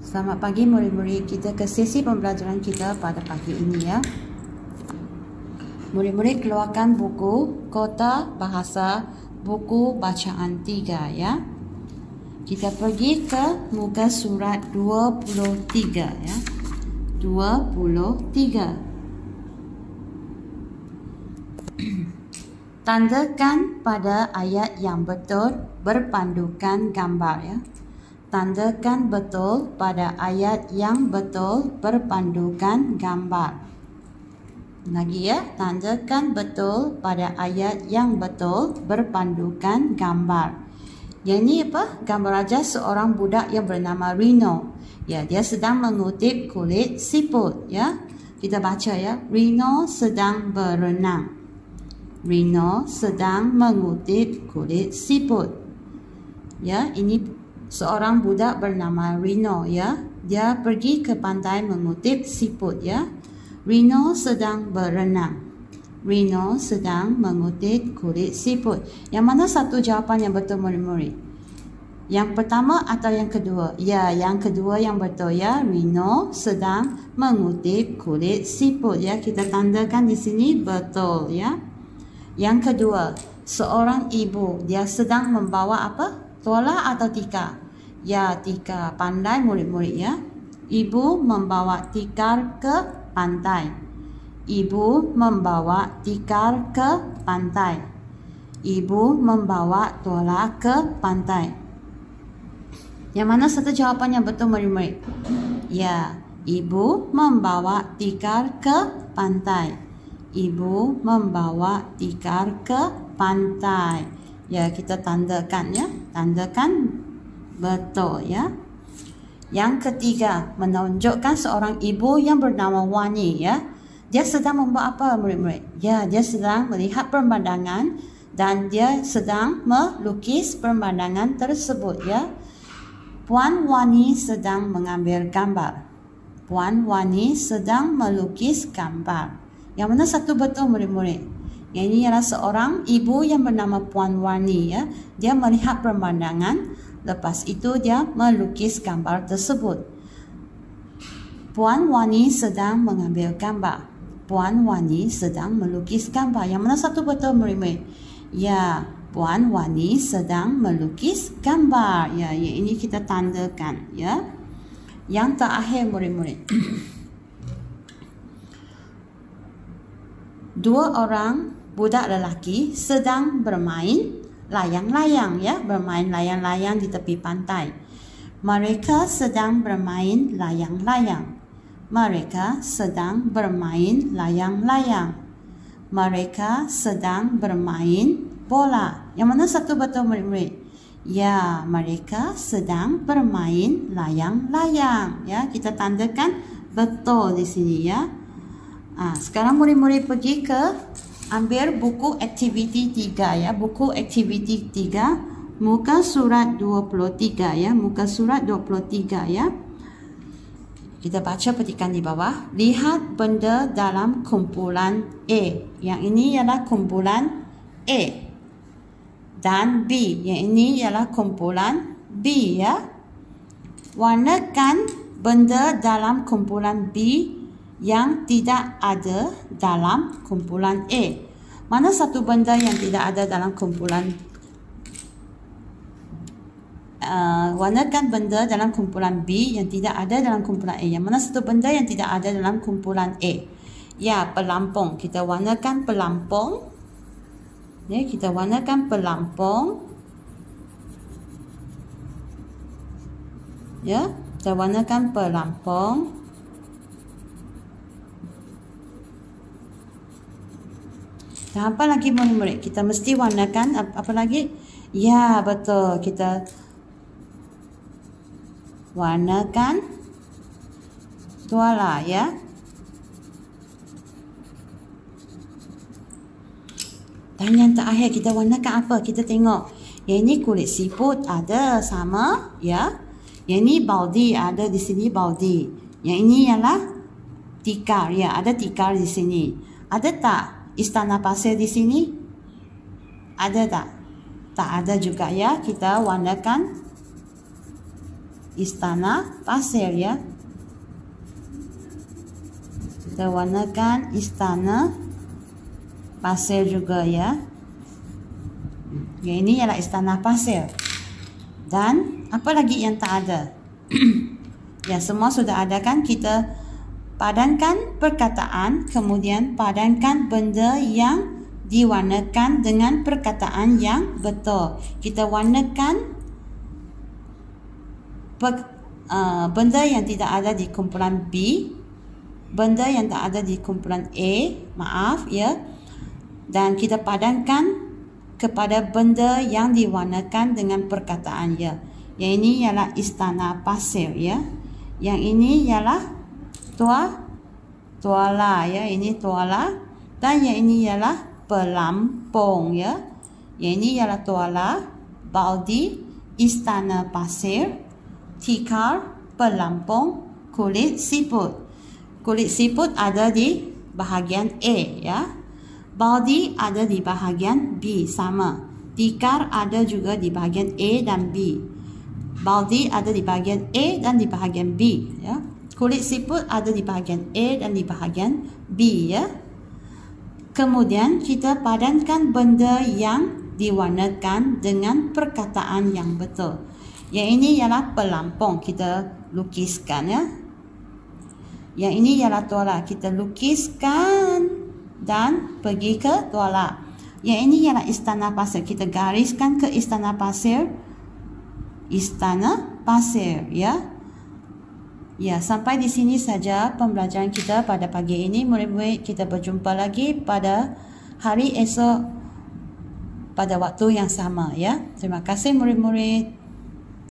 Selamat pagi murid-murid, kita ke sesi pembelajaran kita pada pagi ini ya. Murid-murid keluarkan buku Kota Bahasa buku bacaan 3 ya. Kita pergi ke muka surat 23 ya. 23. Tandakan pada ayat yang betul berpandukan gambar ya. Tandakan betul pada ayat yang betul berpandukan gambar. Lagi ya, tandakan betul pada ayat yang betul berpandukan gambar. Yang ini apa? Gambar raja seorang budak yang bernama Rino. Ya, dia sedang mengutip kulit siput ya. Kita baca ya. Rino sedang berenang. Rino sedang mengutip kulit siput. Ya, ini seorang budak bernama Rino ya. Dia pergi ke pantai mengutip siput ya. Rino sedang berenang. Rino sedang mengutip kulit siput. Yang mana satu jawapan yang betul murid-murid? Yang pertama atau yang kedua? Ya, yang kedua yang betul ya. Rino sedang mengutip kulit siput ya. Kita tandakan di sini betul ya. Yang kedua, seorang ibu, dia sedang membawa apa? Tuala atau tikar? Ya, tikar. Pandai murid-murid ya. Ibu membawa tikar ke pantai. Ibu membawa tikar ke pantai. Ibu membawa tuala ke pantai. Yang mana satu jawapan yang betul murid-murid? Ya, ibu membawa tikar ke pantai. Ibu membawa tikar ke pantai. Ya, kita tandakan ya. Tandakan betul ya. Yang ketiga, menunjukkan seorang ibu yang bernama Wani ya. Dia sedang membuat apa murid-murid? Ya, dia sedang melihat pemandangan dan dia sedang melukis pemandangan tersebut ya. Puan Wani sedang mengambil gambar. Puan Wani sedang melukis gambar. Yang mana satu betul murid-murid? Yang ini adalah seorang ibu yang bernama Puan Wani ya. Dia melihat pemandangan, lepas itu dia melukis gambar tersebut. Puan Wani sedang mengambil gambar. Puan Wani sedang melukis gambar. Yang mana satu betul murid-murid? Ya, Puan Wani sedang melukis gambar. Ya, yang ini kita tandakan ya. Yang terakhir murid-murid. Dua orang budak lelaki sedang bermain layang-layang ya, bermain layang-layang di tepi pantai. Mereka sedang bermain layang-layang. Mereka sedang bermain layang-layang. Mereka sedang bermain bola. Yang mana satu betul murid-murid? Ya, mereka sedang bermain layang-layang ya. Kita tandakan betul di sini ya. Sekarang murid-murid pergi ke ambil buku aktiviti 3 ya. Buku aktiviti 3 muka surat 23 ya. Muka surat 23 ya. Kita baca petikan di bawah. Lihat benda dalam kumpulan A. Yang ini ialah kumpulan A. Dan B. Yang ini ialah kumpulan B ya. Warnakan benda dalam kumpulan B yang tidak ada dalam kumpulan A. Mana satu benda yang tidak ada dalam kumpulan warnakan benda dalam kumpulan B yang tidak ada dalam kumpulan A. Yang mana satu benda yang tidak ada dalam kumpulan A? Ya, pelampung. Kita warnakan pelampung. Ya, kita warnakan pelampung. Ya, kita warnakan pelampung. Dan apa lagi murid-murid? Kita mesti warnakan apa lagi? Ya, betul. Kita warnakan tuala ya. Dan yang terakhir kita warnakan apa? Kita tengok. Yang ini kulit siput ada sama ya. Yang ini baldi ada di sini baldi. Yang ini ialah tikar ya, ada tikar di sini. Ada tak istana pasir di sini? Ada tak? Tak ada juga ya. Kita warnakan istana pasir ya. Kita warnakan istana pasir juga ya. Yang ini ialah istana pasir. Dan apa lagi yang tak ada? Ya, semua sudah ada kan? Kita padankan perkataan, kemudian padankan benda yang diwarnakan dengan perkataan yang betul. Kita warnakan benda yang tidak ada di kumpulan B, benda yang tak ada di kumpulan A, maaf ya. Dan kita padankan kepada benda yang diwarnakan dengan perkataan ya. Yang ini ialah istana pasir ya. Yang ini ialah tuala ya. Ini tuala. Dan yang ini ialah pelampung ya. Yang ini ialah tuala, baldi, istana pasir, tikar, pelampung, kulit siput. Kulit siput ada di bahagian A ya. Baldi ada di bahagian B, sama. Tikar ada juga di bahagian A dan B. Baldi ada di bahagian A dan di bahagian B ya. Kulit siput ada di bahagian A dan di bahagian B ya. Kemudian kita padankan benda yang diwarnakan dengan perkataan yang betul. Yang ini ialah pelampung, kita lukiskan ya. Yang ini ialah tuala, kita lukiskan dan pergi ke tuala. Yang ini ialah istana pasir, kita gariskan ke istana pasir. Istana pasir ya. Ya, sampai di sini saja pembelajaran kita pada pagi ini. Murid-murid, kita berjumpa lagi pada hari esok pada waktu yang sama ya. Terima kasih murid-murid.